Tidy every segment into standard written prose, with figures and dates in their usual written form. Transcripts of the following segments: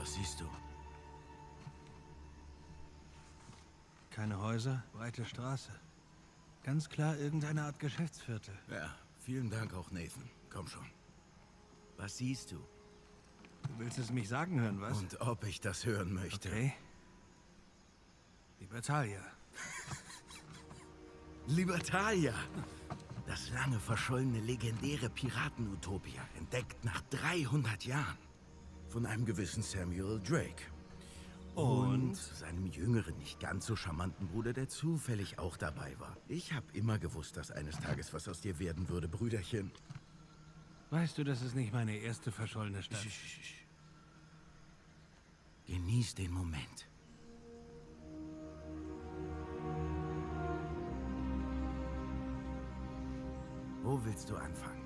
Was siehst du? Keine Häuser, breite Straße. Ganz klar irgendeine Art Geschäftsviertel. Ja, vielen Dank auch, Nathan. Komm schon. Was siehst du? Du willst es mich sagen hören, was? Und ob ich das hören möchte. Okay. Libertalia. Libertalia! Das lange verschollene, legendäre Piraten-Utopia, entdeckt nach 300 Jahren. Von einem gewissen Samuel Drake. Und seinem jüngeren, nicht ganz so charmanten Bruder, der zufällig auch dabei war. Ich habe immer gewusst, dass eines Tages was aus dir werden würde, Brüderchen. Weißt du, das ist nicht meine erste verschollene Stadt. Genieß den Moment. Wo willst du anfangen?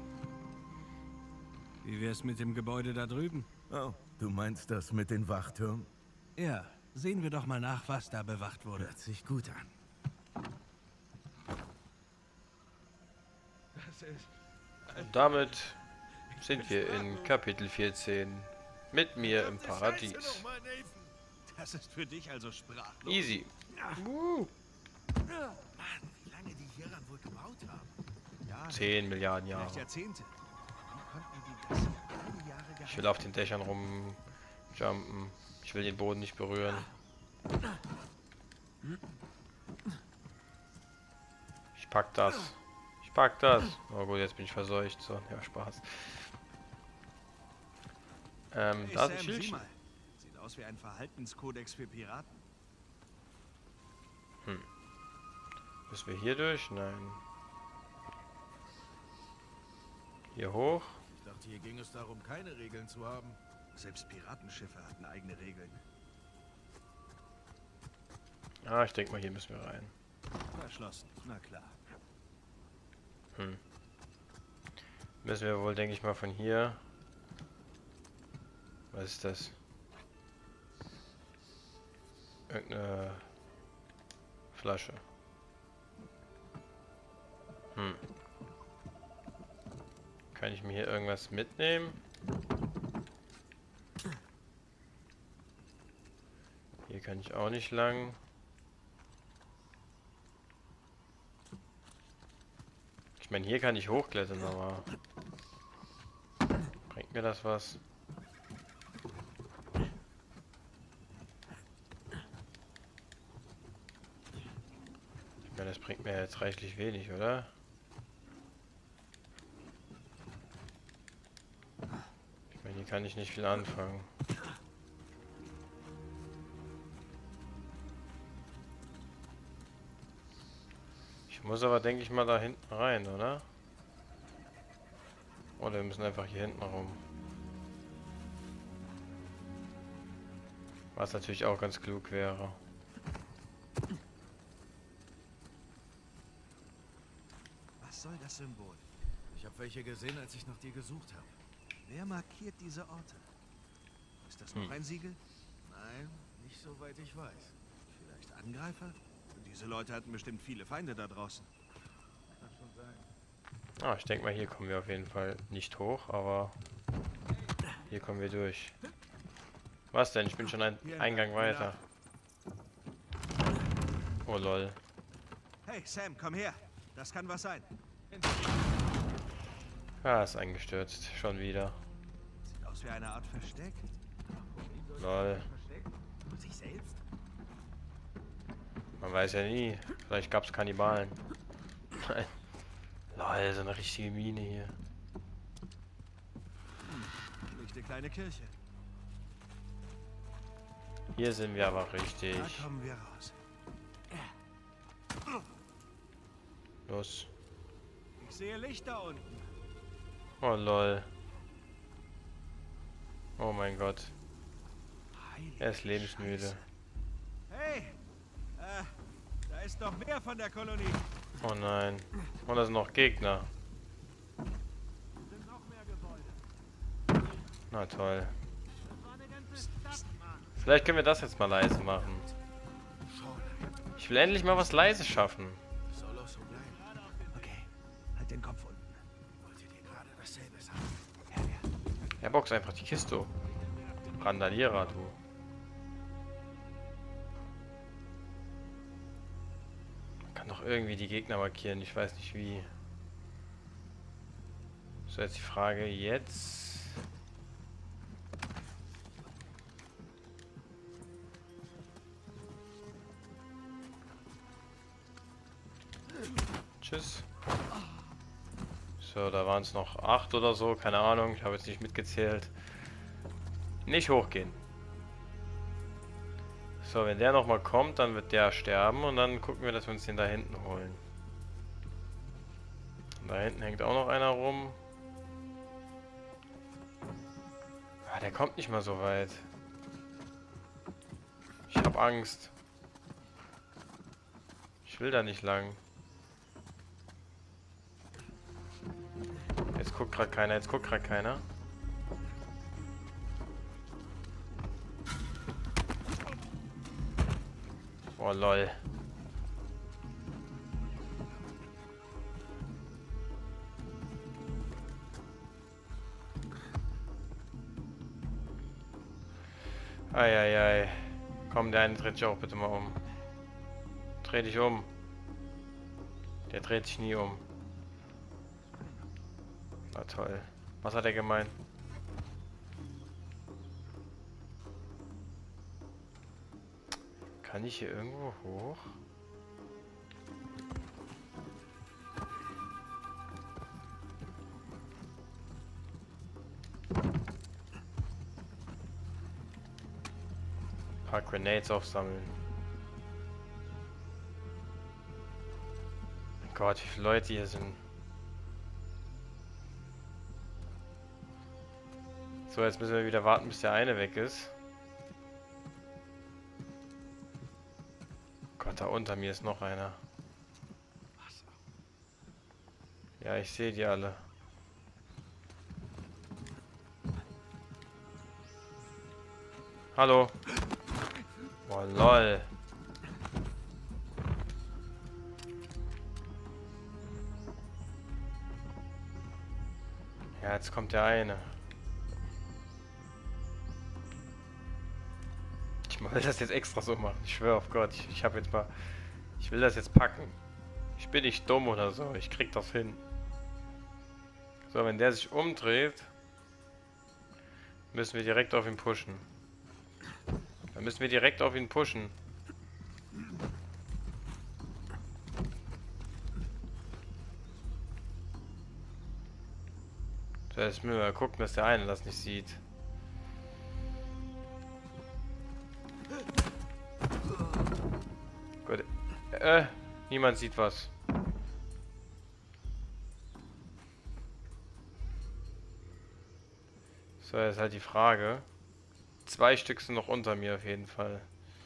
Wie wär's mit dem Gebäude da drüben? Oh, du meinst das mit den Wachtürmen? Ja, sehen wir doch mal nach, was da bewacht wurde. Hört sich gut an. Und damit sind wir in Kapitel 14 mit mir im Paradies. Das ist für dich also sprachlos. Easy. Mann, wie lange die hieran wohl gebaut haben? Ja, 10 Milliarden vielleicht Jahre. Jahrzehnte. Wie konnten die das alle Jahre gehalten? Ich will auf den Dächern rumjumpen. Ich will den Boden nicht berühren. Ich pack das. Ich pack das. Oh gut, jetzt bin ich verseucht. So, ja, Spaß. Da ist ein Sam, sieh Schildchen. mal. Sieht aus wie ein Verhaltenskodex für Piraten. Müssen wir hier durch? Nein. Hier hoch. Ich dachte, hier ging es darum, keine Regeln zu haben. Selbst Piratenschiffe hatten eigene Regeln. Ah, ich denke mal, hier müssen wir rein. Verschlossen, na klar. Müssen wir wohl, denke ich mal, von hier. Was ist das? Irgendeine Flasche. Kann ich mir hier irgendwas mitnehmen? Hier kann ich auch nicht lang. Ich meine, hier kann ich hochklettern, aber bringt mir das was? Ich meine, das bringt mir jetzt reichlich wenig, oder? Ich meine, hier kann ich nicht viel anfangen. Ich muss aber, denke ich mal, da hinten rein, oder? Oder wir müssen einfach hier hinten rum. Was natürlich auch ganz klug wäre. Was soll das Symbol? Ich habe welche gesehen, als ich nach dir gesucht habe. Wer markiert diese Orte? Ist das noch ein Siegel? Nein, nicht soweit ich weiß. Vielleicht Angreifer? Diese Leute hatten bestimmt viele Feinde da draußen. Kann schon sein. Ah, ich denke mal, hier kommen wir auf jeden Fall nicht hoch, aber hier kommen wir durch. Was denn? Ich bin schon einen Eingang weiter. Oh lol. Hey Sam, komm her. Das kann was sein. Ah, ist eingestürzt. Schon wieder. Sieht aus wie eine Art Versteck. Lol. Vor sich selbst? Man weiß ja nie. Vielleicht gab es Kannibalen. Nein. Lol, so eine richtige Mine hier. Schlichte kleine Kirche. Hier sind wir aber richtig. Da kommen wir raus. Los. Ich sehe Licht da unten. Oh lol. Oh mein Gott. Heilige Er ist lebensmüde. Scheiße. Hey! Da ist noch mehr von der Kolonie. Oh nein. Und da sind noch Gegner. Sind noch mehr Gebäude. Na toll. Das war eine ganze Stadt, Mann. Vielleicht können wir das jetzt mal leise machen. Ich will endlich mal was leise schaffen. Soll auch so bleiben. Okay, halt den Kopf unten. Wollt ihr dir gerade dasselbe sagen? Herr, Er boxt einfach die Kiste. Randalierer, du. Man kann doch irgendwie die Gegner markieren, ich weiß nicht wie. So, jetzt die Frage jetzt. Tschüss. So, da waren es noch 8 oder so, keine Ahnung, ich habe jetzt nicht mitgezählt. Nicht hochgehen. So, wenn der nochmal kommt, dann wird der sterben und dann gucken wir, dass wir uns den da hinten holen. Und da hinten hängt auch noch einer rum. Ah, der kommt nicht mal so weit. Ich habe Angst. Ich will da nicht lang. Jetzt guckt gerade keiner, jetzt guckt gerade keiner. Oh lol. Eieiei. Komm, der eine dreht sich auch bitte mal um. Dreh dich um. Der dreht sich nie um. Na toll. Was hat er gemeint? Kann ich hier irgendwo hoch? Ein paar Grenades aufsammeln. Mein Gott, wie viele Leute hier sind. So, jetzt müssen wir wieder warten, bis der eine weg ist. Gott, da unter mir ist noch einer. Ja, ich sehe die alle. Hallo. Oh lol. Ja, jetzt kommt der eine. Ich will das jetzt extra so machen. Ich schwöre auf Gott, ich habe jetzt mal... Ich will das jetzt packen. Ich bin nicht dumm oder so. Ich krieg das hin. So, wenn der sich umdreht, müssen wir direkt auf ihn pushen. Dann müssen wir direkt auf ihn pushen. So, jetzt müssen wir mal gucken, dass der eine das nicht sieht. Gut. Niemand sieht was. So, jetzt halt die Frage. 2 Stück sind noch unter mir auf jeden Fall.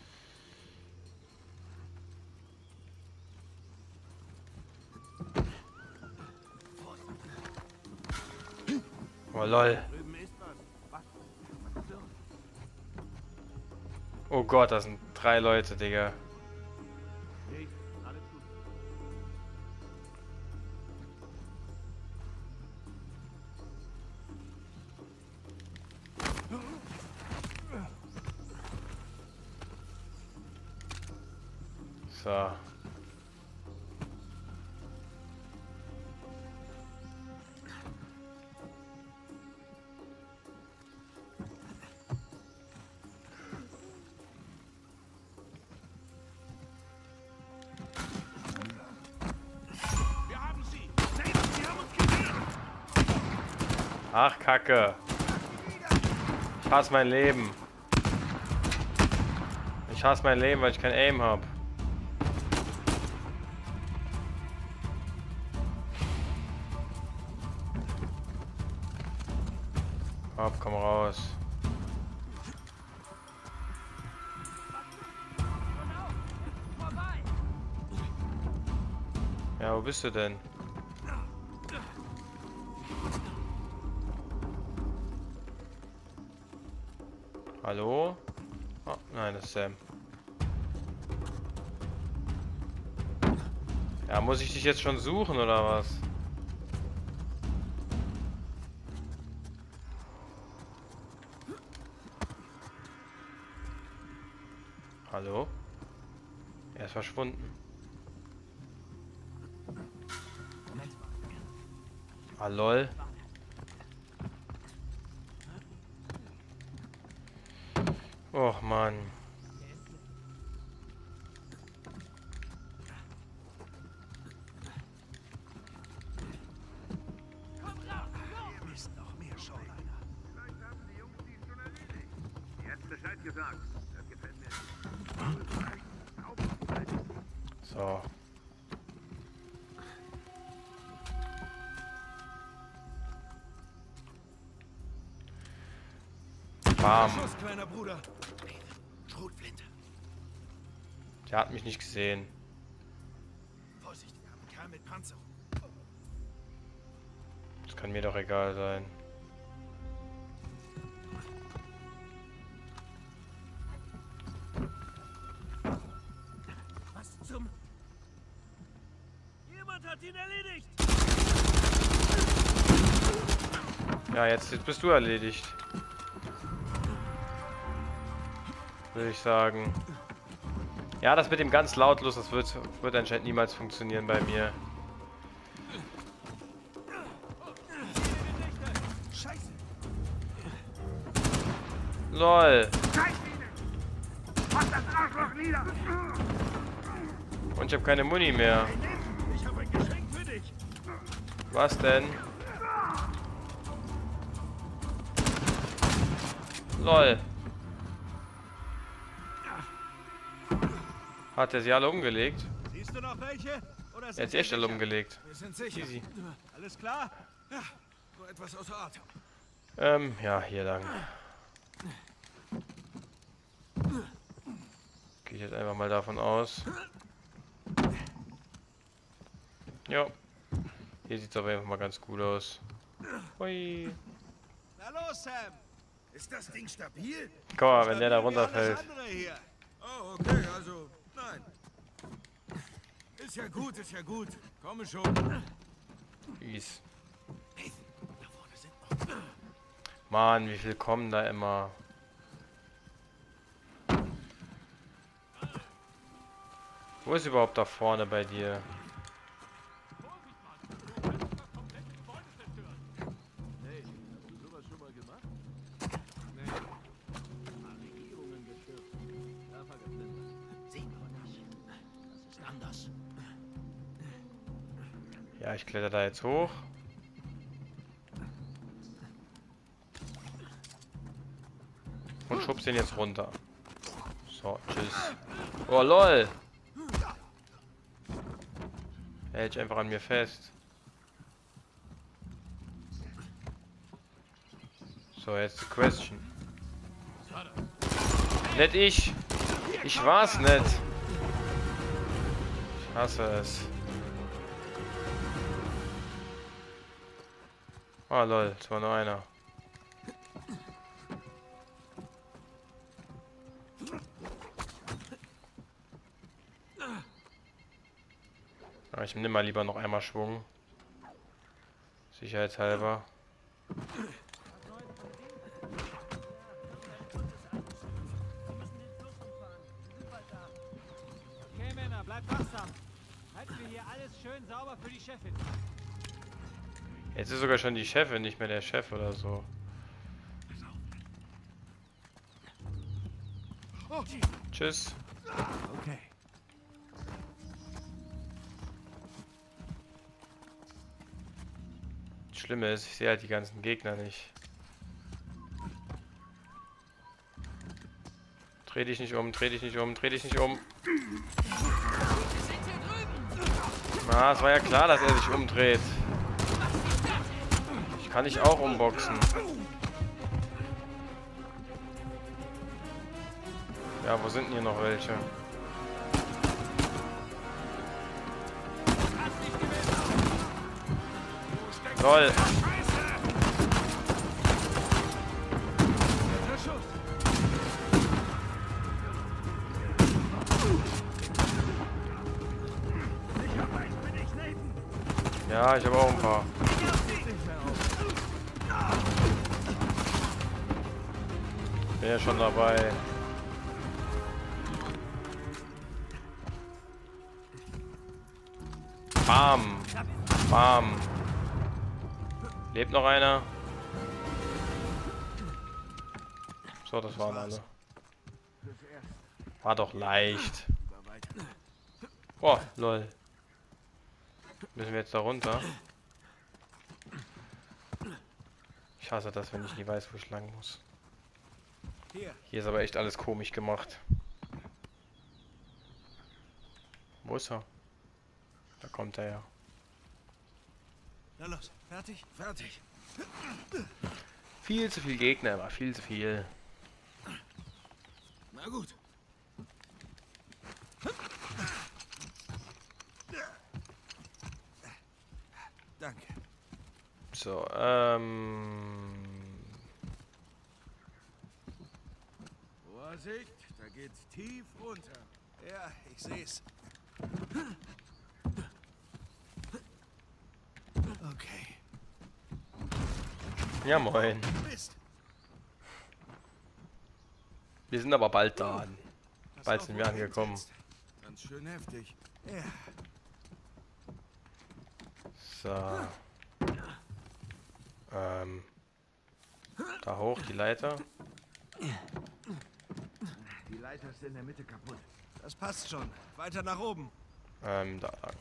Oh lol. Oh Gott, das sind 3 Leute, Digga. So. Ach, Kacke. Ich hasse mein Leben. Ich hasse mein Leben, weil ich kein Aim habe. Hopp, komm raus. Ja, wo bist du denn? Hallo? Oh, nein, das ist Sam. Ja, muss ich dich jetzt schon suchen oder was? Hallo? Er ist verschwunden. Ah, lol. Och, Mann. Mist, noch mehr Showliner. Vielleicht haben die Jungs dies schon erledigt. Ihr habt Bescheid gesagt. Das gefällt mir. So. Bam. Schuss, kleiner Bruder. Schrotflinte. Der hat mich nicht gesehen. Vorsicht, wir haben einen Kerl mit Panzerung. Das kann mir doch egal sein. Was zum... Jemand hat ihn erledigt. Ja, jetzt bist du erledigt. Würde ich sagen. Ja, das mit dem ganz lautlos, das wird anscheinend niemals funktionieren bei mir. Scheiße. LOL. Mach das Arschloch nieder! Und ich habe keine Muni mehr. Ich habe ein Geschenk für dich. Was denn? LOL. Hat er sie alle umgelegt? Siehst du noch welche? Oder Er hat sie echt alle umgelegt. Wir sind sicher. Easy. Alles klar? Ja, nur etwas außer Atem. Ja, hier lang. Gehe ich jetzt einfach mal davon aus. Jo. Hier sieht es aber einfach mal ganz gut aus. Hui. Na los, Sam. Ist das Ding stabil? Guck mal, wenn der da runterfällt. Hier. Oh, okay, also, nein. Ist ja gut, ist ja gut. Komme schon. Peace. Da vorne sind noch... Mann, wie viel kommen da immer? Wo ist überhaupt da vorne bei dir? Ja, ich kletter da jetzt hoch. Und schubst den jetzt runter. So, tschüss. Oh, lol. Er hält sich einfach an mir fest. So, jetzt die Question. Nicht ich. Ich war's nicht. Ich hasse es. Ah, lol, es war nur einer. Aber ich nehme mal lieber noch einmal Schwung. Sicherheitshalber. Okay, Männer, bleibt wachsam. Halten wir hier alles schön sauber für die Chefin. Jetzt ist sogar schon die Chefin, nicht mehr der Chef oder so. Tschüss. Okay. Das Schlimme ist, ich sehe halt die ganzen Gegner nicht. Dreh dich nicht um, dreh dich nicht um, dreh dich nicht um. Na, es war ja klar, dass er sich umdreht. Ich kann dich auch umboxen. Ja, wo sind denn hier noch welche? Lol. Ja, ich habe auch ein paar. Bin ja schon dabei. Bam. Bam. Lebt noch einer? So, das waren alle. War doch leicht. Boah, lol. Müssen wir jetzt da runter? Ich hasse das, wenn ich nie weiß, wo ich lang muss. Hier ist aber echt alles komisch gemacht. Wo ist er? Da kommt er ja. Na los, fertig? Fertig. Viel zu viel Gegner, aber viel zu viel. Na gut. Danke. So, Vorsicht, da geht's tief runter. Ja, ich seh's. Okay. ja moin. Mist. Wir sind aber bald da. Pass Bald auf, sind wo wir du angekommen. hinsetzt. Ganz schön heftig. Ja. So. Da hoch die Leiter. Die Leiter ist in der Mitte kaputt. Das passt schon. Weiter nach oben. Da lang.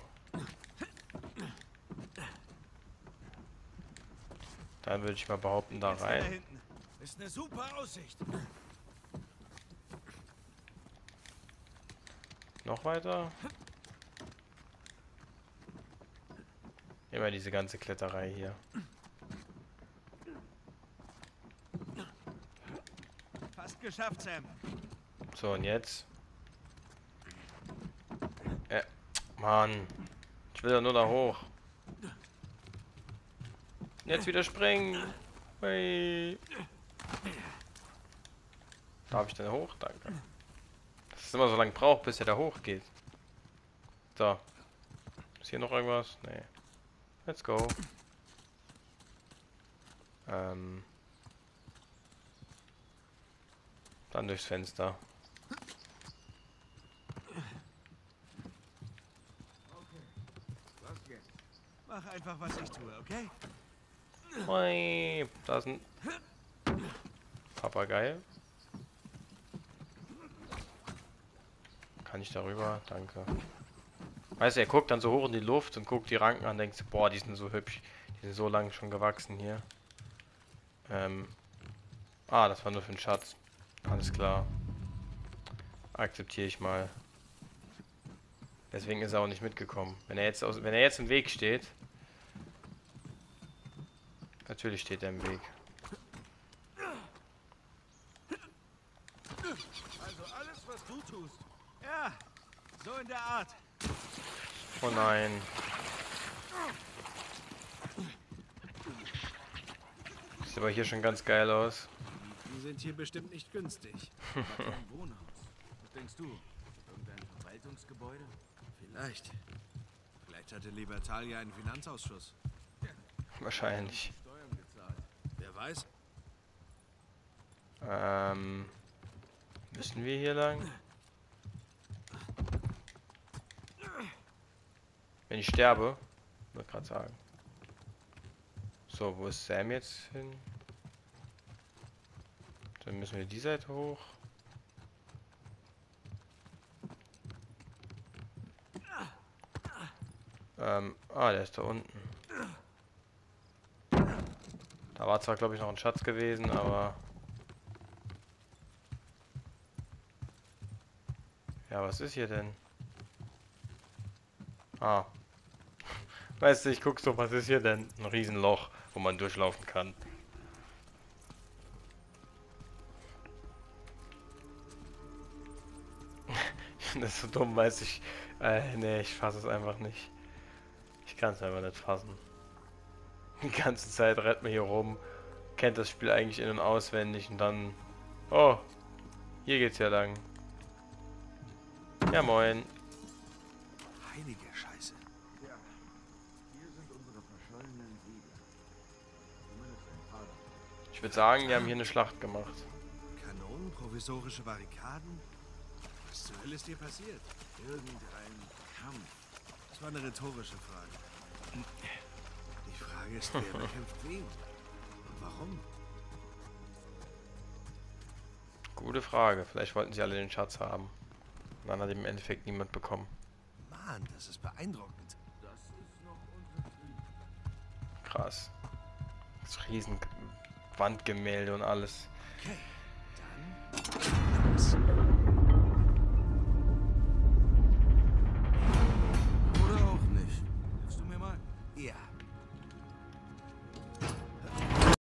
Dann würde ich mal behaupten, da Jetzt da rein. hinten. Ist eine super Aussicht. Noch weiter. Immer diese ganze Kletterei hier. Fast geschafft, Sam. So, und jetzt? Mann. Ich will ja nur da hoch. Jetzt wieder springen. Hui. Darf ich denn hoch? Danke. Dass es immer so lange braucht, bis er da hoch geht. So. Ist hier noch irgendwas? Nee. Let's go. Dann durchs Fenster. Mach einfach, was ich tue, okay? Hui. Da ist ein Papagei. Kann ich darüber? Danke. Weißt du, er guckt dann so hoch in die Luft und guckt die Ranken an, denkt, boah, die sind so hübsch. Die sind so lang schon gewachsen hier. Das war nur für den Schatz. Alles klar. Akzeptiere ich mal. Deswegen ist er auch nicht mitgekommen. Wenn er jetzt im Weg steht. Natürlich steht er im Weg. Also alles, was du tust. Ja, so in der Art. Oh nein. Sieht aber hier schon ganz geil aus. Die sind hier bestimmt nicht günstig. Ein Wohnhaus. Was denkst du? Irgendein Verwaltungsgebäude? Vielleicht. Vielleicht hatte Libertalia einen Finanzausschuss. Wahrscheinlich. Steuern gezahlt. Wer weiß? Müssen wir hier lang? Wenn ich sterbe, wollte gerade sagen. So, wo ist Sam jetzt hin? Dann müssen wir die Seite hoch. Der ist da unten. Da war zwar, glaube ich, noch ein Schatz gewesen, aber... Ja, was ist hier denn? Weißt du, ich guck so, was ist hier denn? Ein Riesenloch, wo man durchlaufen kann. Das ist so dumm, weiß ich. Nee, ich fasse es einfach nicht. Ich kann es einfach nicht fassen. Die ganze Zeit rennt man hier rum, kennt das Spiel eigentlich in- und auswendig und dann... Oh, hier geht's ja lang. Ja, moin. Heilige Scheiße. Ja. Hier sind unsere verschollenen Siedler. Zumindest ein paar davon. Ich würde sagen, die haben hier eine Schlacht gemacht. Kanonen, provisorische Barrikaden. Was zur Hölle ist dir passiert? Irgendein Kampf. Das war eine rhetorische Frage. Die Frage ist, wer bekämpft wen? Und warum? Gute Frage. Vielleicht wollten sie alle den Schatz haben. Und dann hat im Endeffekt niemand bekommen. Mann, das ist beeindruckend. Krass. Das riesen Wandgemälde und alles. Okay, dann